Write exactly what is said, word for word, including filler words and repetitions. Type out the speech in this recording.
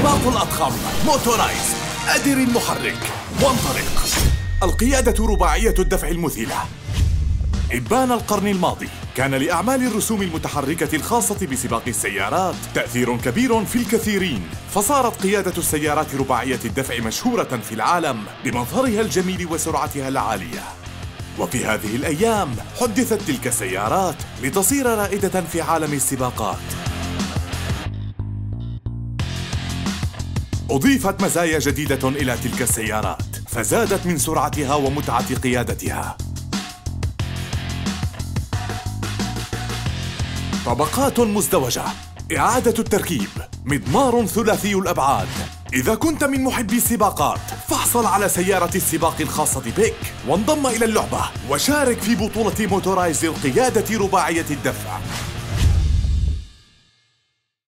سباق الأضخم موتورايز. أدر المحرك وانطلق. القيادة رباعية الدفع المذهلة. إبان القرن الماضي كان لأعمال الرسوم المتحركة الخاصة بسباق السيارات تأثير كبير في الكثيرين، فصارت قيادة السيارات رباعية الدفع مشهورة في العالم بمظهرها الجميل وسرعتها العالية. وفي هذه الأيام حدثت تلك السيارات لتصير رائدة في عالم السباقات. أضيفت مزايا جديدة إلى تلك السيارات فزادت من سرعتها ومتعة قيادتها. طبقات مزدوجة، إعادة التركيب، مضمار ثلاثي الأبعاد. إذا كنت من محبي السباقات فاحصل على سيارة السباق الخاصة بك وانضم إلى اللعبة وشارك في بطولة موتورايز للقيادة رباعية الدفع.